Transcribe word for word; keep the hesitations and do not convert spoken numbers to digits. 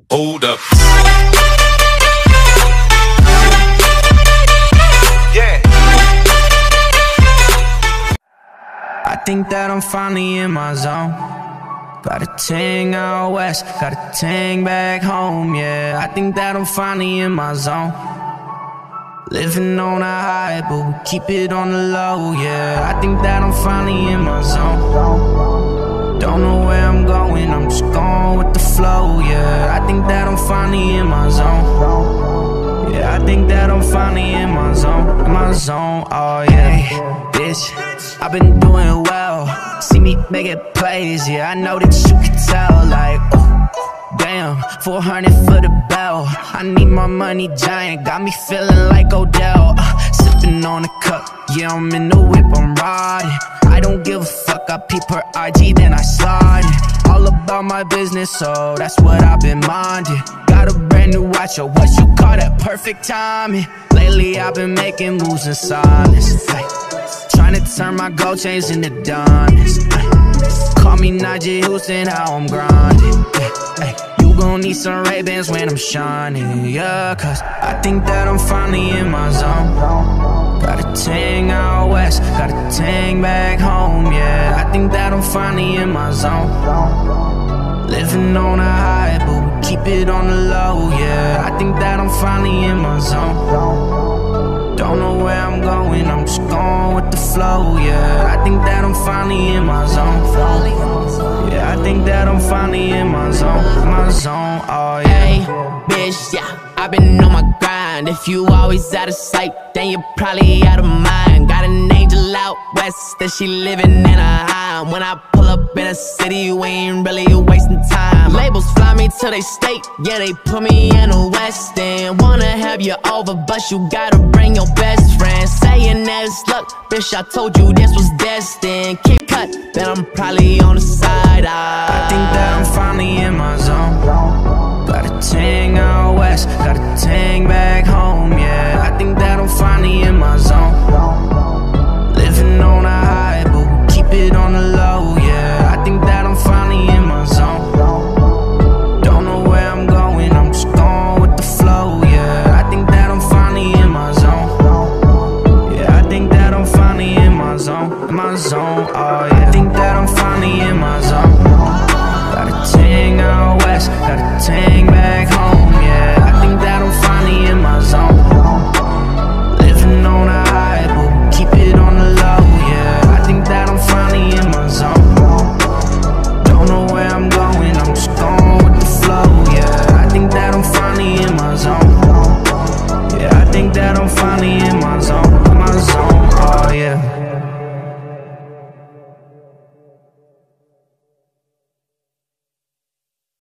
hold up. Yeah. I think that I'm finally in my zone. Got a ting out west, got a ting back home, yeah. I think that I'm finally in my zone. Living on a high, but we keep it on the low, yeah. I think that I'm finally in my zone. Don't know where I'm going, I'm just going with the flow, yeah. I think that I'm finally in my zone. Yeah, I think that I'm finally in my zone. In my zone, oh yeah. Bitch, I've been doing well. See me making plays, yeah. I know that you can tell, like, oh, damn, four hundred for the bell. I need my money giant, got me feeling like Odell. uh, Sipping on a cup, yeah, I'm in the whip, I'm riding. I don't give a fuck, I peep her I G, then I slide it. All about my business, so that's what I've been minding. Got a brand new watch, or what you call that, perfect timing. Lately I've been making moves in silence, ay, trying to turn my gold chains into diamonds, ay. Call me Najee Houston, how I'm grinding, ay, ay. You gon' need some Ray-Bans when I'm shining, yeah. Cause I think that I'm finally in my zone. Got a ting out west, got a ting back home, yeah. I think that I'm finally in my zone. Living on a high, but we keep it on the low, yeah. I think that I'm finally in my zone. Don't know where I'm going, I'm just going with the flow, yeah. I think that I'm finally in my zone. Yeah, I think that I'm finally in my zone. My zone, oh yeah. Hey, bitch, yeah, I've been on my grind. If you always out of sight, then you're probably out of mind. Got an angel out west that she living in a high. When I pull up in a city, we ain't really wasting time. Labels fly me to they state, yeah, they put me in the West End. Wanna have you over, but you gotta bring your best friend. Saying that it's luck, bitch, I told you this was destined. Kick cut, then I'm probably on the side. I, I think that I'm finally in my zone. Got a ting out west, got a ting back home, yeah. I think that I'm finally in my zone. Living on a high, but we keep it on the low, yeah. I think that I'm finally in my zone. Don't know where I'm going, I'm just going with the flow, yeah. I think that I'm finally in my zone. Yeah, I think that I'm finally in my zone. In my zone, oh yeah. I think that I'm finally in my zone. Got a ting out west, got a ting back home, yeah. I think that I'm finally in my zone. Living on a high, but we keep it on the low, yeah. I think that I'm finally in my zone. Don't know where I'm going, I'm just going with the flow, yeah. I think that I'm finally in my zone. Yeah, I think that I'm finally in